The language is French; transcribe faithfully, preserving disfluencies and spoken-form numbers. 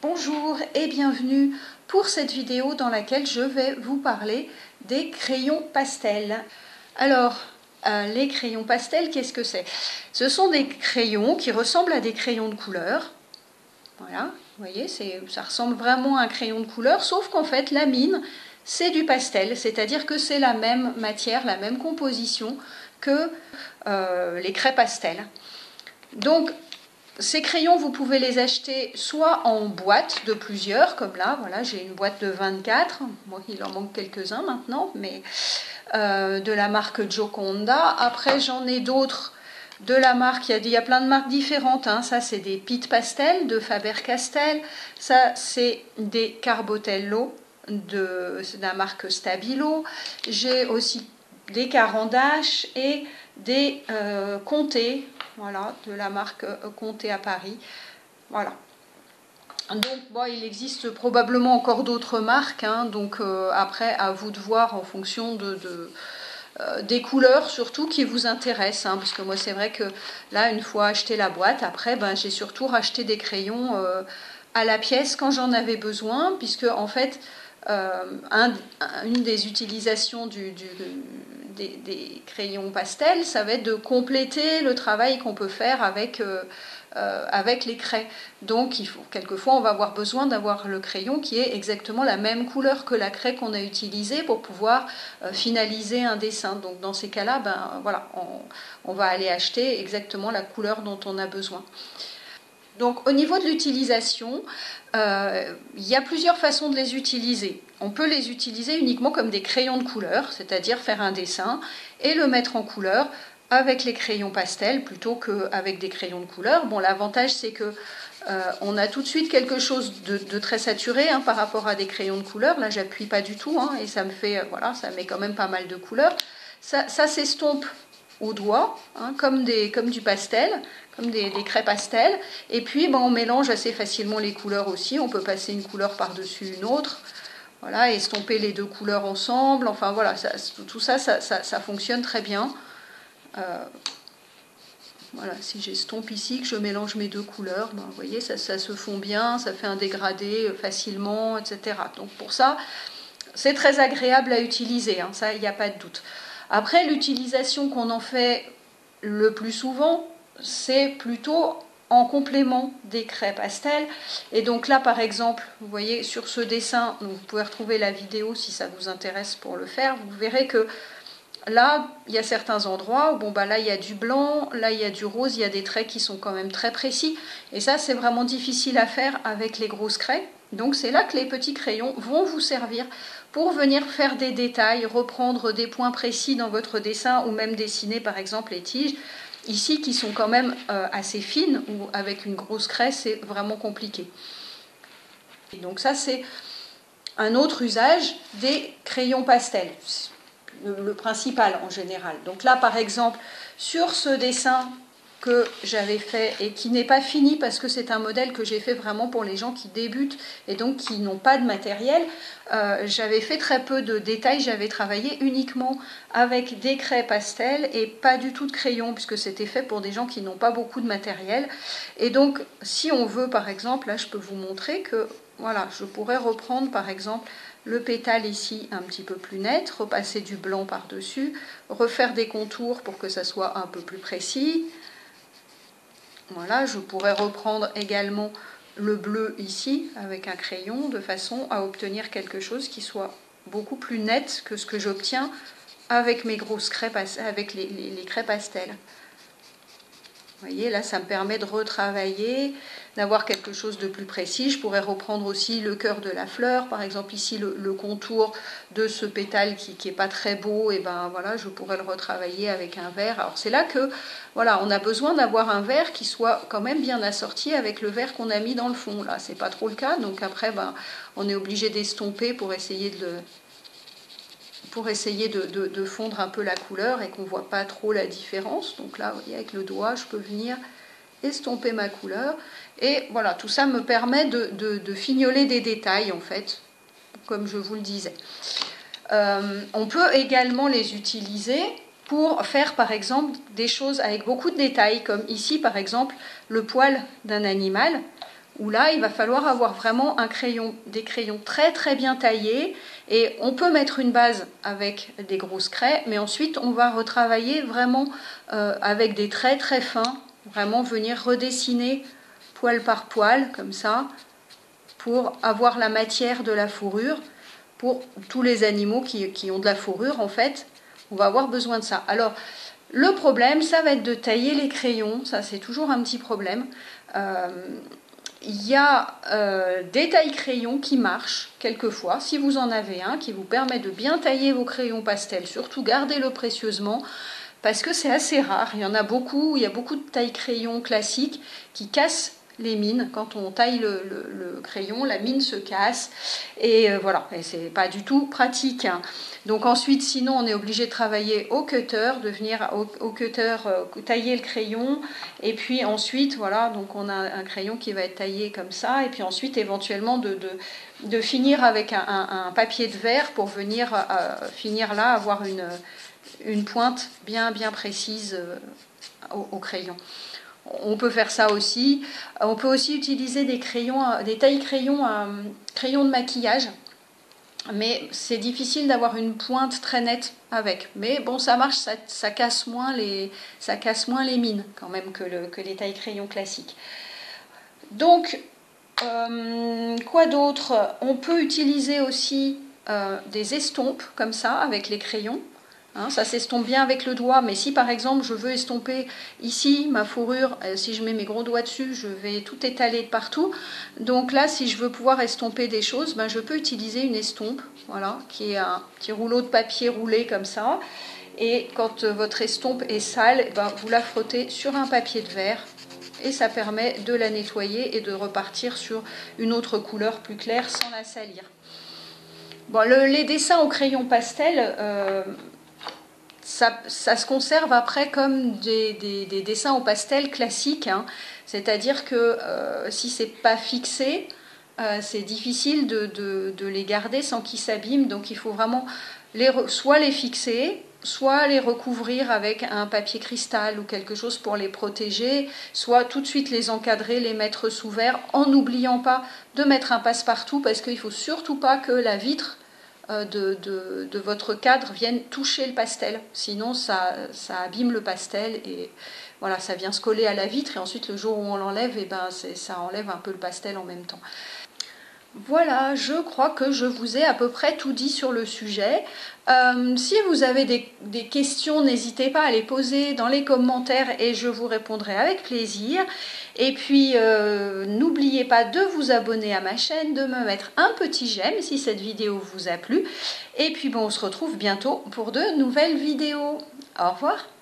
Bonjour et bienvenue pour cette vidéo dans laquelle je vais vous parler des crayons pastels. Alors, euh, les crayons pastels, qu'est-ce que c'est? Ce sont des crayons qui ressemblent à des crayons de couleur. Voilà, vous voyez, ça ressemble vraiment à un crayon de couleur, sauf qu'en fait, la mine, c'est du pastel, c'est-à-dire que c'est la même matière, la même composition que euh, les craies pastels. Donc, ces crayons, vous pouvez les acheter soit en boîte de plusieurs, comme là, voilà, j'ai une boîte de vingt-quatre, bon, il en manque quelques-uns maintenant, mais euh, de la marque Gioconda. Après, j'en ai d'autres de la marque, il y a, il y a plein de marques différentes, hein. Ça c'est des Pitt Pastel de Faber-Castell, ça c'est des Carbotello de, de la marque Stabilo, j'ai aussi des Carandache et des euh, Comté, voilà, de la marque Comté à Paris. Voilà. Donc, bon, il existe probablement encore d'autres marques, hein, donc euh, après, à vous de voir en fonction de, de, euh, des couleurs surtout qui vous intéressent, hein, parce que moi, c'est vrai que là, une fois acheté la boîte, après, ben, j'ai surtout racheté des crayons euh, à la pièce quand j'en avais besoin, puisque en fait, euh, un, une des utilisations du, du Des, des crayons pastels, ça va être de compléter le travail qu'on peut faire avec, euh, euh, avec les craies. Donc, il faut, quelquefois, on va avoir besoin d'avoir le crayon qui est exactement la même couleur que la craie qu'on a utilisée pour pouvoir euh, finaliser un dessin. Donc, dans ces cas-là, ben, voilà, on, on va aller acheter exactement la couleur dont on a besoin. Donc, au niveau de l'utilisation, euh, il y a plusieurs façons de les utiliser. On peut les utiliser uniquement comme des crayons de couleur, c'est-à-dire faire un dessin et le mettre en couleur avec les crayons pastels plutôt qu'avec des crayons de couleur. Bon, l'avantage, c'est que euh, on a tout de suite quelque chose de, de très saturé, hein, par rapport à des crayons de couleur. Là, j'appuie pas du tout, hein, et ça me fait, voilà, ça met quand même pas mal de couleurs. Ça, ça s'estompe au doigt, hein, comme, des, comme du pastel, comme des, des craies pastel. Et puis, ben, on mélange assez facilement les couleurs aussi. On peut passer une couleur par-dessus une autre. Voilà, estomper les deux couleurs ensemble. Enfin, voilà, ça, tout ça ça, ça, ça fonctionne très bien. Euh, voilà, si j'estompe ici, que je mélange mes deux couleurs, ben, vous voyez, ça, ça se fond bien, ça fait un dégradé facilement, et cetera. Donc, pour ça, c'est très agréable à utiliser, hein, ça, il n'y a pas de doute. Après, l'utilisation qu'on en fait le plus souvent, c'est plutôt en complément des craies pastel. Et donc là, par exemple, vous voyez sur ce dessin, donc vous pouvez retrouver la vidéo si ça vous intéresse pour le faire, vous verrez que là, il y a certains endroits où, bon, bah, là, il y a du blanc, là, il y a du rose, il y a des traits qui sont quand même très précis. Et ça, c'est vraiment difficile à faire avec les grosses craies. Donc, c'est là que les petits crayons vont vous servir pour venir faire des détails, reprendre des points précis dans votre dessin ou même dessiner, par exemple, les tiges. Ici, qui sont quand même euh, assez fines, ou avec une grosse craie, c'est vraiment compliqué. Et donc, ça, c'est un autre usage des crayons pastels. Le principal en général. Donc là, par exemple, sur ce dessin que j'avais fait et qui n'est pas fini parce que c'est un modèle que j'ai fait vraiment pour les gens qui débutent et donc qui n'ont pas de matériel, euh, j'avais fait très peu de détails, j'avais travaillé uniquement avec des craies pastel et pas du tout de crayon puisque c'était fait pour des gens qui n'ont pas beaucoup de matériel. Et donc, si on veut, par exemple, là je peux vous montrer que voilà, je pourrais reprendre par exemple le pétale ici un petit peu plus net, repasser du blanc par-dessus, refaire des contours pour que ça soit un peu plus précis. Voilà, je pourrais reprendre également le bleu ici avec un crayon de façon à obtenir quelque chose qui soit beaucoup plus net que ce que j'obtiens avec mes grosses craies, avec les, les, les craies pastel. Vous voyez, là, ça me permet de retravailler, d'avoir quelque chose de plus précis. Je pourrais reprendre aussi le cœur de la fleur. Par exemple, ici, le, le contour de ce pétale qui n'est pas très beau, et ben voilà, je pourrais le retravailler avec un vert. Alors, c'est là que, voilà, on a besoin d'avoir un vert qui soit quand même bien assorti avec le vert qu'on a mis dans le fond. Là, c'est pas trop le cas. Donc après, ben, on est obligé d'estomper pour essayer de le... pour essayer de, de, de fondre un peu la couleur et qu'on ne voit pas trop la différence. Donc là, vous voyez, avec le doigt, je peux venir estomper ma couleur. Et voilà, tout ça me permet de, de, de fignoler des détails, en fait, comme je vous le disais. Euh, on peut également les utiliser pour faire, par exemple, des choses avec beaucoup de détails, comme ici, par exemple, le poil d'un animal. où là, il va falloir avoir vraiment un crayon, des crayons très très bien taillés. Et on peut mettre une base avec des grosses craies, mais ensuite on va retravailler vraiment euh, avec des traits très fins, vraiment venir redessiner poil par poil, comme ça, pour avoir la matière de la fourrure. Pour tous les animaux qui, qui ont de la fourrure, en fait, on va avoir besoin de ça. Alors, le problème, ça va être de tailler les crayons. Ça, c'est toujours un petit problème. Euh, il y a euh, des tailles-crayons qui marchent, quelquefois. Si vous en avez un qui vous permet de bien tailler vos crayons pastels, surtout gardez-le précieusement, parce que c'est assez rare. Il y en a beaucoup. Il y a beaucoup de tailles-crayons classiques qui cassent les mines. Quand on taille le, le, le crayon, la mine se casse et euh, voilà, et c'est pas du tout pratique, hein. Donc ensuite, sinon on est obligé de travailler au cutter, de venir au, au cutter euh, tailler le crayon, et puis ensuite voilà, donc on a un crayon qui va être taillé comme ça, et puis ensuite éventuellement de, de, de finir avec un, un, un papier de verre pour venir euh, finir là, avoir une, une pointe bien bien précise euh, au, au crayon. On peut faire ça aussi. On peut aussi utiliser des crayons, des tailles-crayons, euh, crayons de maquillage. Mais c'est difficile d'avoir une pointe très nette avec. Mais bon, ça marche, ça, ça, casse, moins les, ça casse moins les mines quand même que, le, que les tailles-crayons classiques. Donc, euh, quoi d'autre? On peut utiliser aussi euh, des estompes comme ça avec les crayons. Hein, ça s'estompe bien avec le doigt, mais si par exemple je veux estomper ici ma fourrure, euh, si je mets mes gros doigts dessus, je vais tout étaler de partout. Donc là, si je veux pouvoir estomper des choses, ben, je peux utiliser une estompe, voilà, qui est un petit rouleau de papier roulé comme ça. Et quand euh, votre estompe est sale, ben, vous la frottez sur un papier de verre et ça permet de la nettoyer et de repartir sur une autre couleur plus claire sans la salir. Bon, le, les dessins au crayon pastel, euh, Ça, ça se conserve après comme des, des, des dessins au pastel classiques, hein. C'est-à-dire que euh, si c'est pas fixé, euh, c'est difficile de, de, de les garder sans qu'ils s'abîment. Donc il faut vraiment les, soit les fixer, soit les recouvrir avec un papier cristal ou quelque chose pour les protéger, soit tout de suite les encadrer, les mettre sous verre, en n'oubliant pas de mettre un passe-partout, parce qu'il ne faut surtout pas que la vitre De, de, de votre cadre viennent toucher le pastel, sinon ça, ça abîme le pastel et voilà, ça vient se coller à la vitre et ensuite le jour où on l'enlève, et ben ça enlève un peu le pastel en même temps. Voilà, je crois que je vous ai à peu près tout dit sur le sujet. Euh, si vous avez des, des questions, n'hésitez pas à les poser dans les commentaires et je vous répondrai avec plaisir. Et puis, euh, n'oubliez pas de vous abonner à ma chaîne, de me mettre un petit j'aime si cette vidéo vous a plu. Et puis, bon, on se retrouve bientôt pour de nouvelles vidéos. Au revoir.